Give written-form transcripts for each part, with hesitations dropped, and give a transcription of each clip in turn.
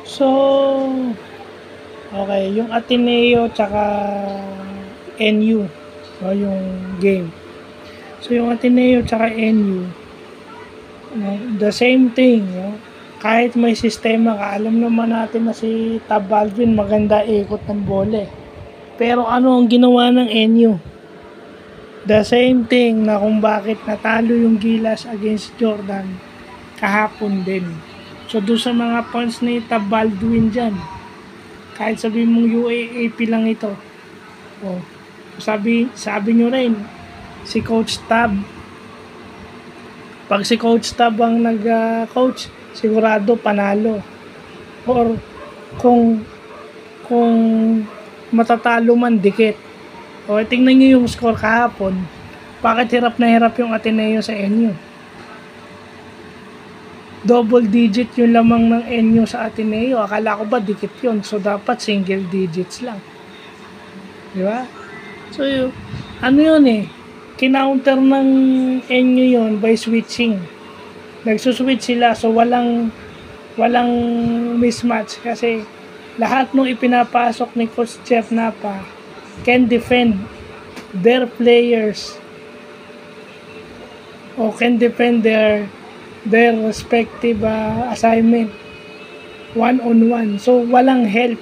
So, okay, yung Ateneo tsaka NU, o yung game. So, yung Ateneo tsaka NU, the same thing, kahit may sistema ka, alam naman natin na si Tab Baldwin maganda ikot ng bola. Pero ano ang ginawa ng NU? The same thing na kung bakit natalo yung Gilas against Jordan kahapon din. So doon sa mga fans ni Tab Baldwin dyan, kahit sabi mong UAAP lang ito, sabi nyo rin, si Coach Tab, pag si Coach Tab ang nag-coach, sigurado panalo. Or kung matatalo man, dikit. O tingnan nyo yung score kahapon, bakit hirap na hirap yung Ateneo sa NU? Double digit yung lamang ng NU sa Ateneo. Akala ko ba dikit yun? So dapat single digits lang. Di ba? So ano yun kinounter ng NU yun by switching. Nagsuswitch sila, so walang mismatch kasi lahat nung ipinapasok ni Coach Jeff Napa can defend their players o can defend their respective assignment one-on-one. So walang help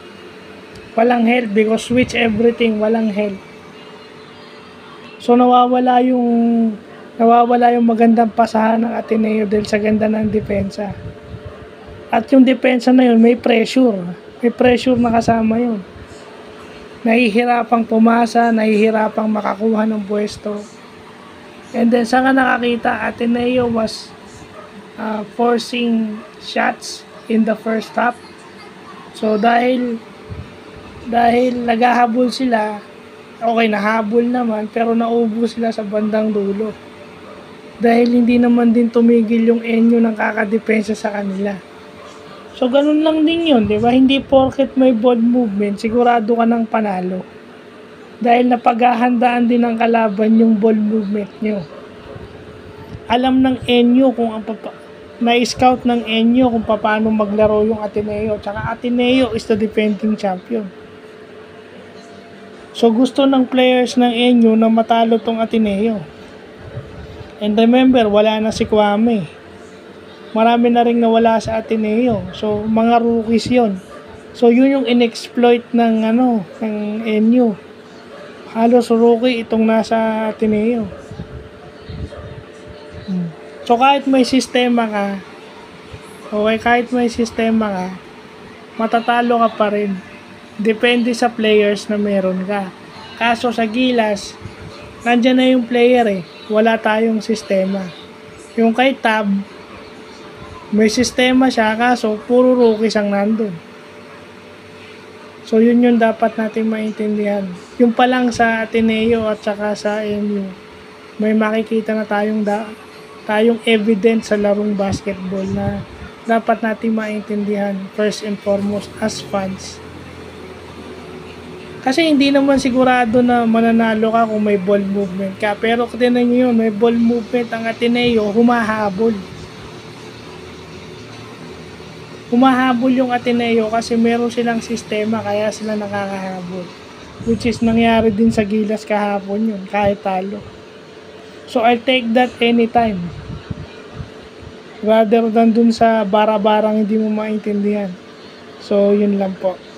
because switch everything, walang help. So nawawala yung magandang pasahan ng Ateneo dahil sa ganda ng depensa. At yung depensa na yun may pressure na kasama yun. Nahihirapang pumasa, nahihirapang makakuha ng pwesto. And then saan ka nakakita, Ateneo was forcing shots in the first half. So dahil naghahabol sila, okay, nahabol naman, pero naubos sila sa bandang dulo. Dahil hindi naman din tumigil yung NU ng kakadepensa sa kanila. So, ganun lang din yun, di ba? Hindi porket may ball movement, sigurado ka ng panalo. Dahil napaghahandaan din ng kalaban yung ball movement nyo. Alam ng NU kung na-scout ng NU kung paano maglaro yung Ateneo. Tsaka Ateneo is the defending champion. So, gusto ng players ng NU na matalo tong Ateneo. And remember, wala na si Kwame. Marami na rin nawala sa Ateneo. So, mga rookies yon. So, yun yung in-exploit ng NU. Halos rookie itong nasa Ateneo. So, kahit may sistema ka, matatalo ka pa rin. Depende sa players na meron ka. Kaso sa Gilas, nandyan na yung player wala tayong sistema. Yung kay Tab, may sistema siya, kaso puro rookies ang nandun. So yun yung dapat natin maintindihan. Yung pa lang sa Ateneo at saka sa NU, may makikita na tayong evidence sa larong basketball na dapat natin maintindihan first and foremost as fans. Kasi hindi naman sigurado na mananalo ka kung may ball movement ka. Pero tinan nyo yun, may ball movement ang Ateneo, humahabol yung Ateneo kasi meron silang sistema kaya sila nakakahabol. Which is nangyari din sa Gilas kahapon yun, kahit talo. So I'll take that anytime. Rather than dun sa bara-barang hindi mo maintindihan. So yun lang po.